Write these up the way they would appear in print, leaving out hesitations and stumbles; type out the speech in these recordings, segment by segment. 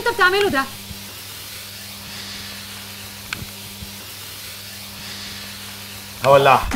انت بتعمله ده؟ هولعها.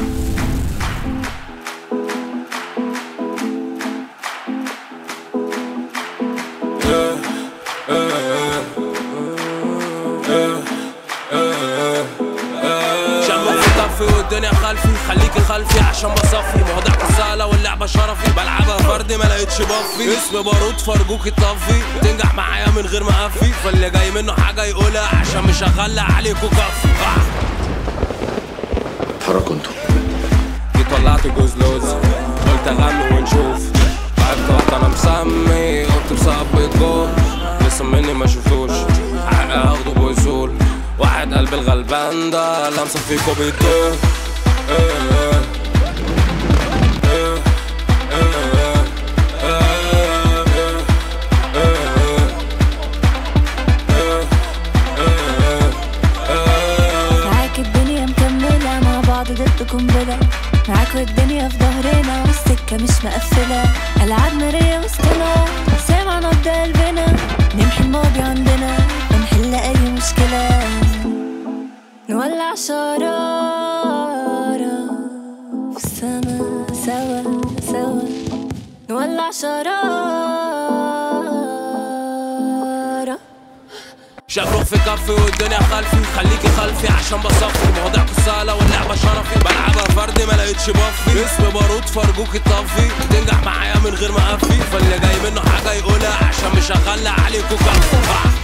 والدنيا خلفي، خليكي خلفي عشان بصفي مواضيع سهلة واللعبة شرفي، بلعبها فردي ملقتش بفي، اسم بارود فرجوك يطفي، تنجح معايا من غير ما اقفي، فاللي جاي منه حاجة يقولها عشان مش هغلى عليكوا كفي. اتحركوا انتوا. جيت ولعت جوز لوز، قلت اغني ونشوف، لعبت وقت انا مسمي، قلت بصبت جول، لسه مني ما شفتوش، حقي هاخده بوصول، واحد قلب الغلبان ده لمسة فيكو بيتوه. معاك الدنيا مكملة مع بعض ضد قنبلة، معاك والدنيا في ظهرنا والسكة مش مقفلة، ألعاب نارية وسطنا سامع نبض قلبنا، نمحي الماضي عندنا ونحل أي مشكلة، نولع شرارة في السما سوا سوا، نولع شرارة. شبروخ في كفي والدنيا خلفي، خليكي خلفي عشان بصفي، مواضيعكوا سهلة واللعبة شرفي، بلعبها فردي ملقتش بفي، اسم بارود فرجوك يطفي، تنجح معايا من غير ما اقفي، فاللي جاي منه حاجة يقولها عشان مش هغلى عليكوا كفي.